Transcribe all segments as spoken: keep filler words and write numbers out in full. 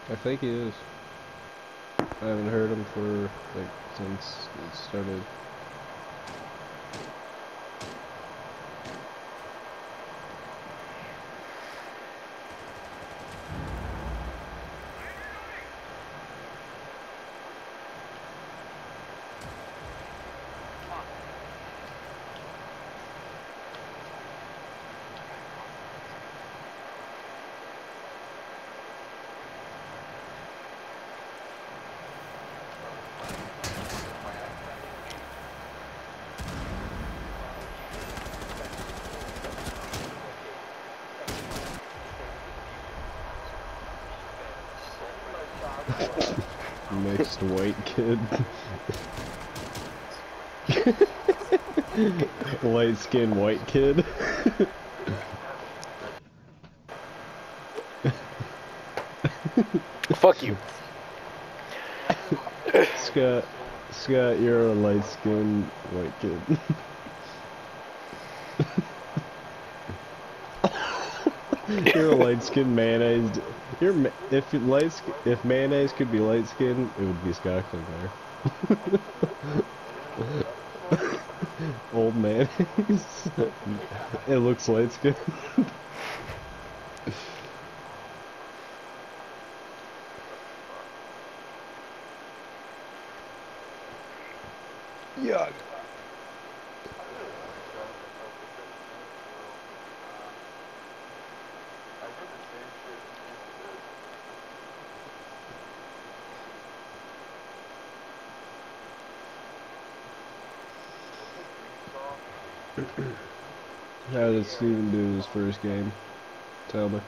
I think he is. I haven't heard him for, like, since it started. Mixed white kid. Light skinned white kid. Fuck you. Scott, Scott, you're a light skinned white kid. You're a light skinned mayonnaise. You're ma if light if mayonnaise could be light skinned, it would be Scott Klingler. Old mayonnaise. It looks light skinned. Yuck. How did Steven do his first game? Tell me.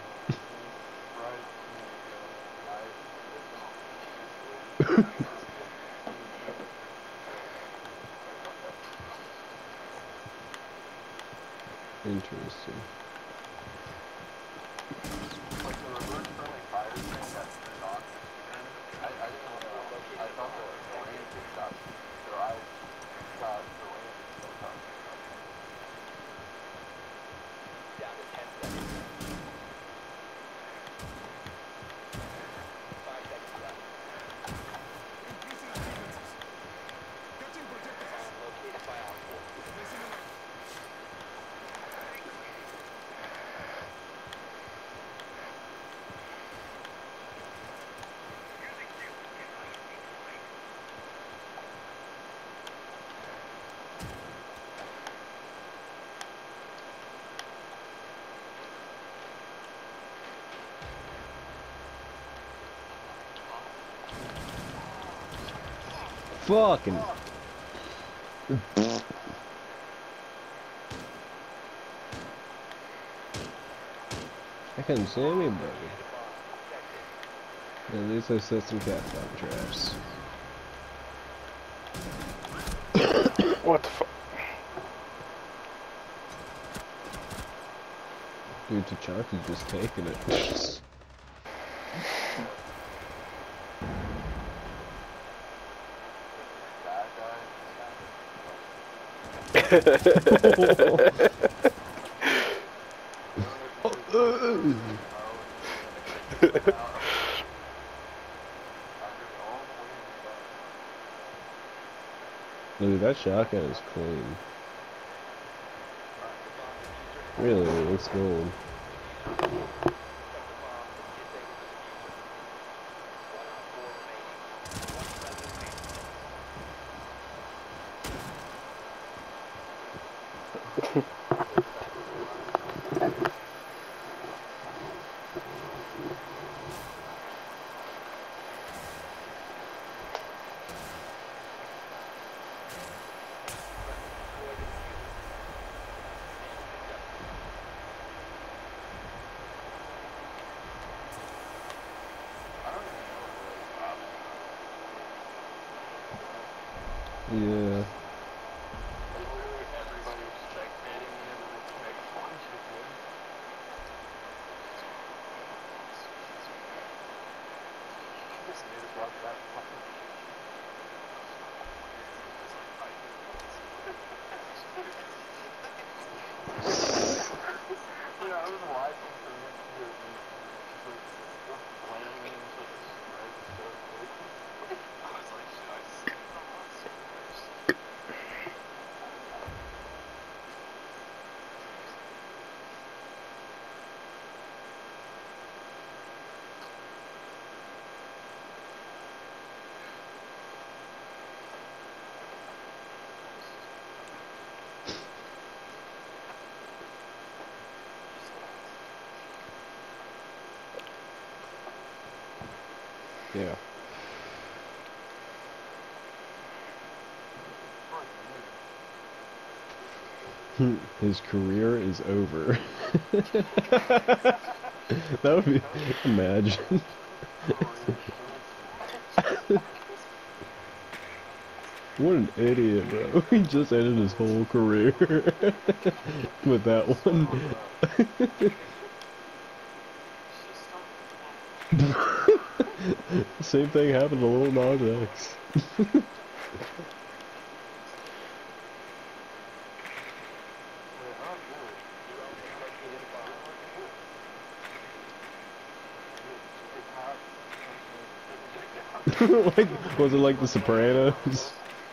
Interesting. Fucking. I couldn't see anybody. At least I set some cat bomb traps. What the fuck? Dude, Tachanka's just taking it. Dude, that shotgun is clean. Really, it looks gold. Yeah. His career is over. That would be, imagine. What an idiot, bro. He just ended his whole career with that one. Same thing happened to Lil Nas X. Like, was it like The Sopranos?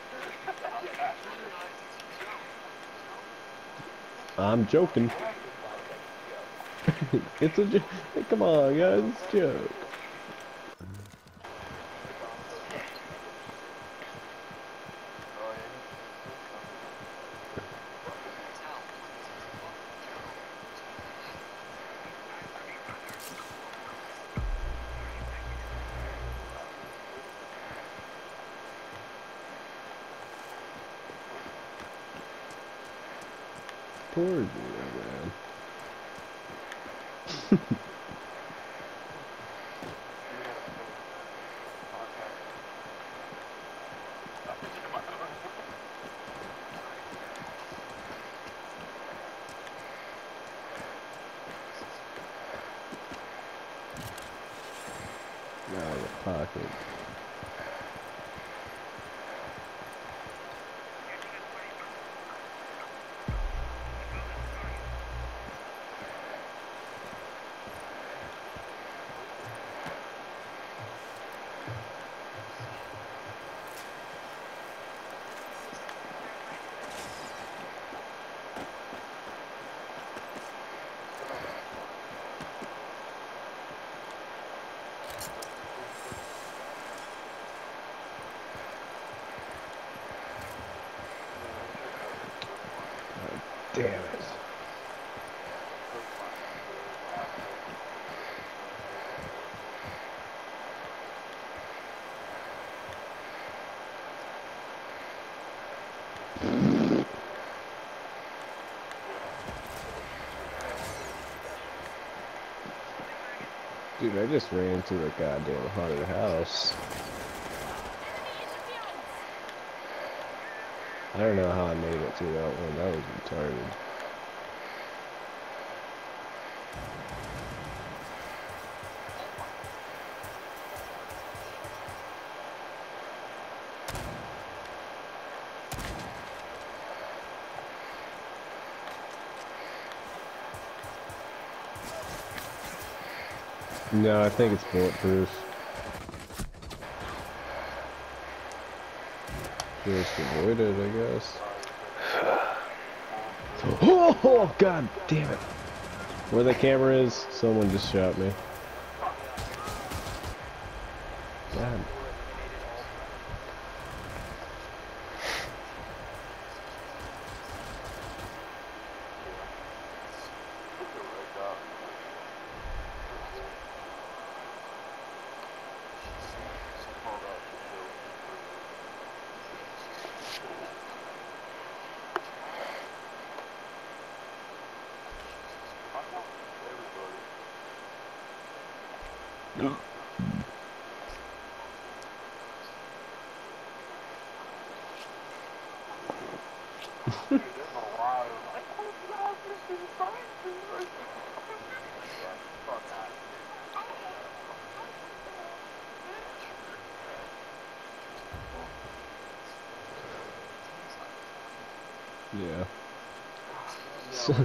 I'm joking. It's a joke. Hey, come on, guys, it's a joke. Poor dude, man. Out of the pocket. Damn it. Dude, I just ran into the goddamn haunted house. I don't know how I made it through that one. That was retarded. No, I think it's bulletproof. Just avoid it, I guess. Oh, oh, god damn it. Where the camera is, someone just shot me. God. Yeah. So,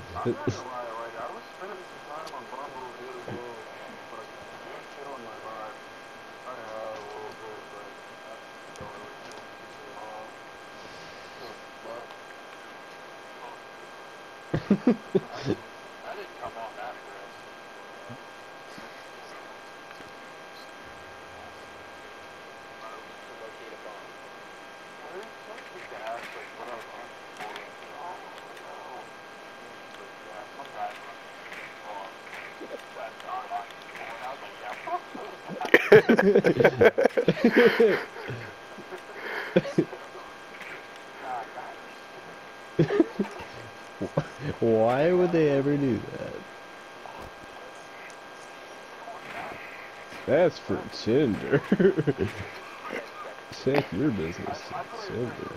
Why would they ever do that? That's for Tinder. Take your business to Tinder.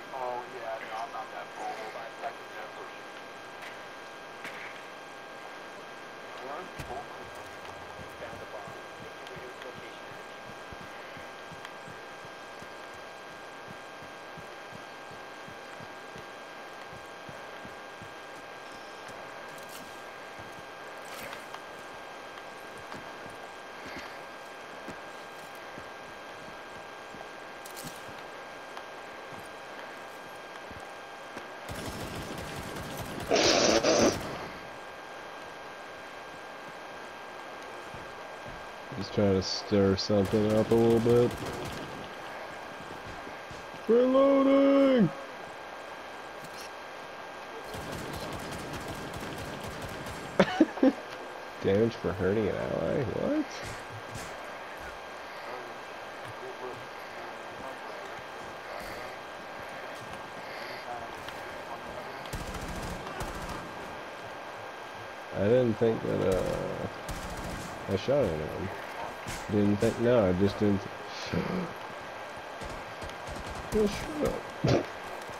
Just trying to stir something up a little bit. Reloading! Damage for hurting an ally? What? I didn't think that, uh... I shot at him. Didn't think, no, I just didn't. Well, shut up.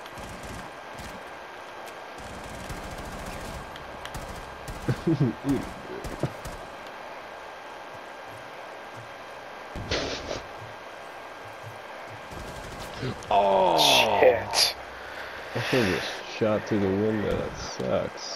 Oh! Shit. I think it's shot through the window. That sucks.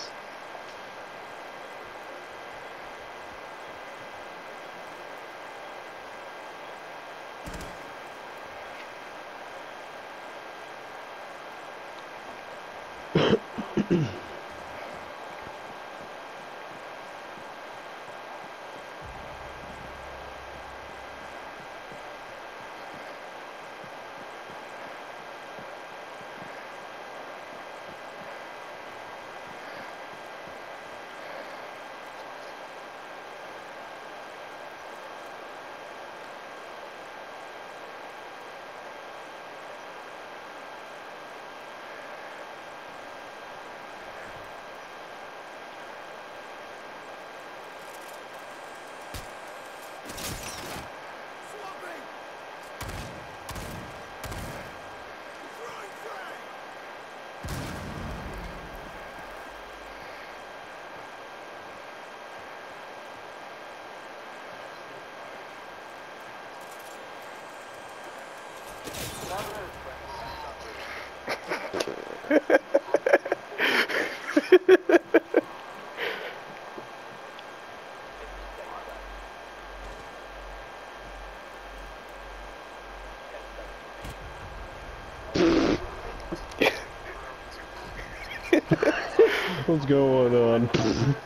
What's going on?